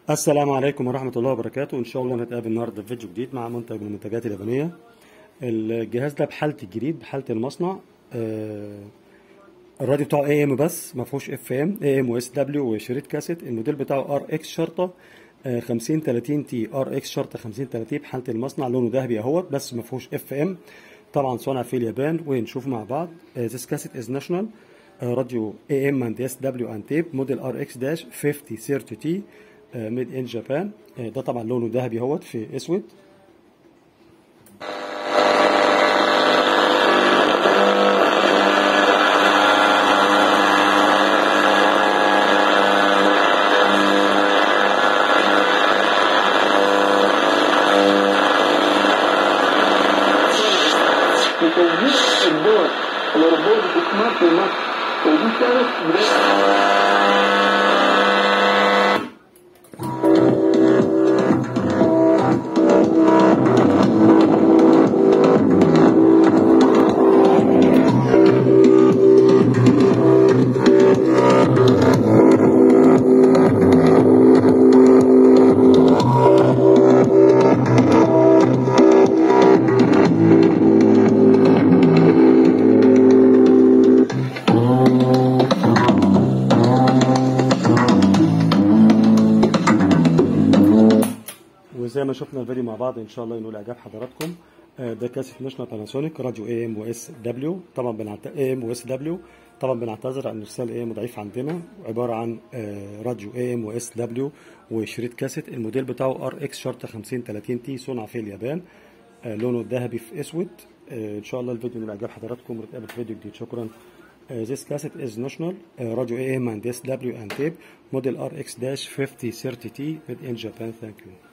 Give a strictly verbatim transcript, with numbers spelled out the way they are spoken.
السلام عليكم ورحمة الله وبركاته. إن شاء الله نتقابل النهاردة في فيديو جديد مع منتج من المنتجات اليابانية. الجهاز ده بحالة الجديد، بحالة المصنع. آه، الراديو بتاعه اي ام بس، ما فيهوش اف ام، اي ام واس دبليو وشريط كاسيت. الموديل بتاعه ار اكس شرطة آه، خمسين تلاتين تي، ار اكس شرطة خمسين تلاتين بحالة المصنع. لونه ذهبي اهوت، بس ما فيهوش اف ام. طبعا صنع في اليابان. ونشوف مع بعض. This cassette is national radio A M and S W and tape model R X خمسين ثلاثين T made in Japan. ده طبعا لونه ذهبي اهوت في اسود. Entendi o bolo, agora o bolo do tomate, mas eu não quero وزي ما شفنا الفيديو مع بعض ان شاء الله ينول اعجاب حضراتكم. ده كاسيت ناشونال باناسونيك راديو اي ام واس دبليو. طبعا بنعت اي ام واس دبليو طبعا بنعتذر عن ارسال اي ام ضعيف عندنا. عباره عن راديو اي ام واس دبليو وشريط كاسيت. الموديل بتاعه ار اكس شرطه خمسين تلاتين تي، صنع في اليابان. لونه ذهبي في اسود. ان شاء الله الفيديو ينول اعجاب حضراتكم، ونتقابل في فيديو جديد. شكرا. Uh, this cassette is national uh, radio A M and S W and tape model R X خمسين thirty T made in Japan. Thank you.